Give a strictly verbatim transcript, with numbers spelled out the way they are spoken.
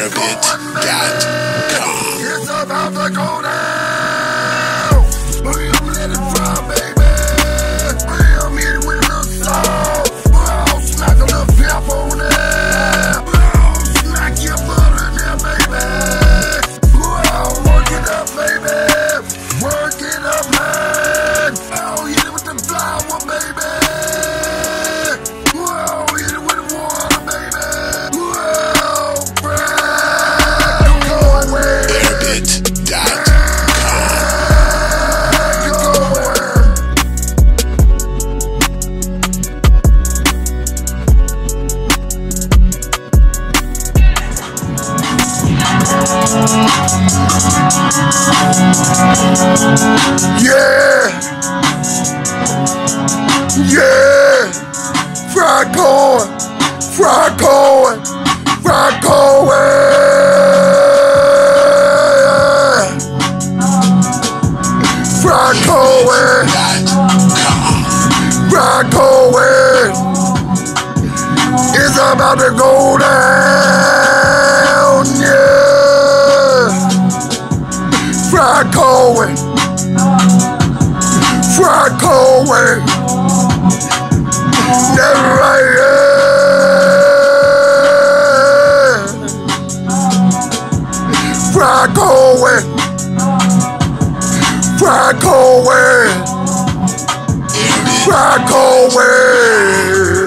Airbit dot com. It's about to go down. I'm let it fly, baby. I'm here with a little salt. Oh, smack a little pep on there. Oh, smack your butter in there, baby. Oh, work it up, baby. Work it up, man. Oh, hit it with the flour, baby. Oh, hit it with the water, baby. Oh, Brad. Go away. Airbit dot com. Yeah, yeah, fried corn, fried corn, fried corn, fried corn, fried corn, it's about to go down, yeah, fried corn. Fried corn, never right here. Fried corn, fried corn, fried corn.